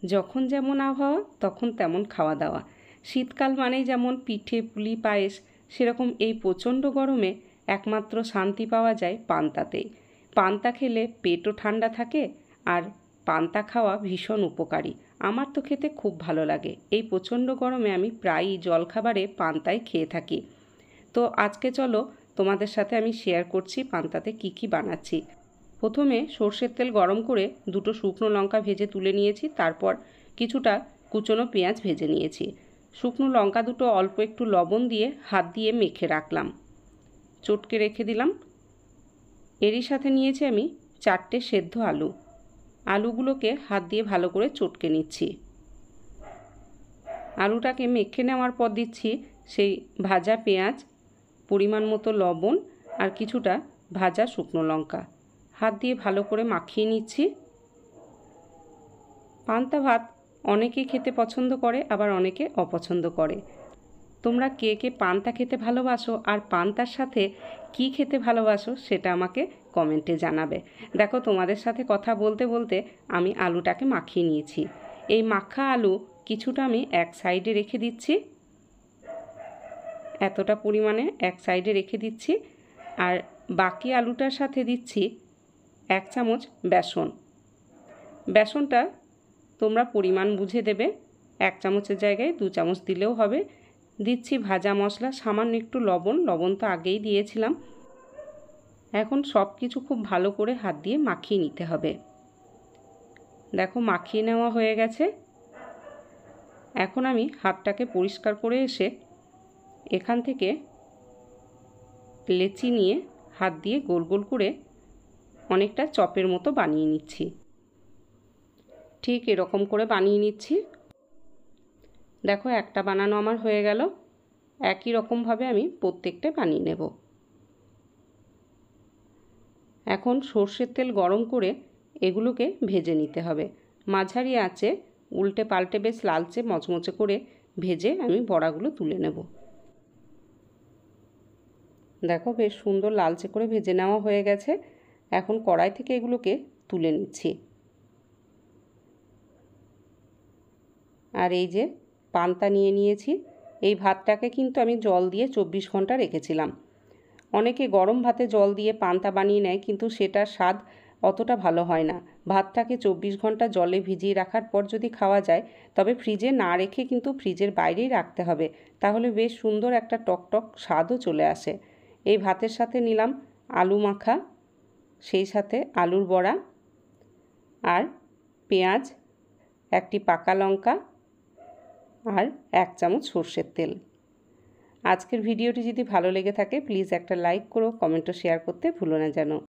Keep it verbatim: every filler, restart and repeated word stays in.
যখন যেমন আবহাওয়া তখন তেমন খাওয়া দাওয়া। শীতকাল মানেই যেমন পিঠে পুলি পায়েস, সেরকম এই প্রচণ্ড গরমে একমাত্র শান্তি পাওয়া যায় পান্তাতেই। পান্তা খেলে পেটও ঠান্ডা থাকে আর পান্তা খাওয়া ভীষণ উপকারী। আমার তো খেতে খুব ভালো লাগে। এই প্রচণ্ড গরমে আমি প্রায়ই জলখাবারে পান্তাই খেয়ে থাকি। তো আজকে চলো তোমাদের সাথে আমি শেয়ার করছি পান্তাতে কি কি বানাচ্ছি। প্রথমে সর্ষের তেল গরম করে দুটো শুকনো লঙ্কা ভেজে তুলে নিয়েছি, তারপর কিছুটা কুচনো পেঁয়াজ ভেজে নিয়েছি। শুকনো লঙ্কা দুটো অল্প একটু লবণ দিয়ে হাত দিয়ে মেখে রাখলাম, চটকে রেখে দিলাম। এরই সাথে নিয়েছি আমি চারটে সেদ্ধ আলু। আলুগুলোকে হাত দিয়ে ভালো করে চটকে নিচ্ছি। আলুটাকে মেখে নেওয়ার পর দিচ্ছি সেই ভাজা পেঁয়াজ, পরিমাণ মতো লবণ আর কিছুটা ভাজা শুকনো লঙ্কা। হাত দিয়ে ভালো করে মাখিয়ে নিচ্ছি। পান্তা ভাত অনেকে খেতে পছন্দ করে, আবার অনেকে অপছন্দ করে। তোমরা কে কে পান্তা খেতে ভালোবাসো আর পান্তার সাথে কি খেতে ভালোবাসো সেটা আমাকে কমেন্টে জানাবে। দেখো, তোমাদের সাথে কথা বলতে বলতে আমি আলুটাকে মাখিয়ে নিয়েছি। এই মাখা আলু কিছুটা আমি এক সাইডে রেখে দিচ্ছি, এতটা পরিমাণে এক সাইডে রেখে দিচ্ছি। আর বাকি আলুটার সাথে দিচ্ছি এক চামচ বেসন। বেসনটা তোমরা পরিমাণ বুঝে দেবে, এক চামচের জায়গায় দু চামচ দিলেও হবে। দিচ্ছি ভাজা মশলা, সামান্য একটু লবণ, লবণ তো আগেই দিয়েছিলাম। এখন সব কিছু খুব ভালো করে হাত দিয়ে মাখিয়ে নিতে হবে। দেখো, মাখিয়ে নেওয়া হয়ে গেছে। এখন আমি হাতটাকে পরিষ্কার করে এসে এখান থেকে লেচি নিয়ে হাত দিয়ে গোল গোল করে অনেকটা চপের মতো বানিয়ে নিচ্ছি। ঠিক এরকম করে বানিয়ে নিচ্ছি। দেখো, একটা বানানো আমার হয়ে গেল। একই রকমভাবে আমি প্রত্যেকটা বানিয়ে নেব। এখন সর্ষের তেল গরম করে এগুলোকে ভেজে নিতে হবে। মাঝারি আঁচে উল্টে পাল্টে বেশ লালচে মচমচে করে ভেজে আমি বড়াগুলো তুলে নেব। দেখো, বেশ সুন্দর লালচে করে ভেজে নেওয়া হয়ে গেছে। এখন কড়াই থেকে এগুলোকে তুলে নিচ্ছি। আর এই যে পান্তা নিয়ে নিয়েছি, এই ভাতটাকে কিন্তু আমি জল দিয়ে চব্বিশ ঘন্টা রেখেছিলাম। অনেকে গরম ভাতে জল দিয়ে পান্তা বানিয়ে নেয়, কিন্তু সেটার স্বাদ অতটা ভালো হয় না। ভাতটাকে চব্বিশ ঘন্টা জলে ভিজিয়ে রাখার পর যদি খাওয়া যায়, তবে ফ্রিজে না রেখে কিন্তু ফ্রিজের বাইরেই রাখতে হবে, তাহলে বেশ সুন্দর একটা টকটক স্বাদও চলে আসে। এই ভাতের সাথে নিলাম আলু মাখা, সেই সাথে আলুর বড়া আর পেঁয়াজ, একটি পাকা লঙ্কা আর এক চামচ সর্ষের তেল। আজকের ভিডিওটি যদি ভালো লেগে থাকে প্লিজ একটা লাইক করো, কমেন্ট ও শেয়ার করতে ভুলো না যেন।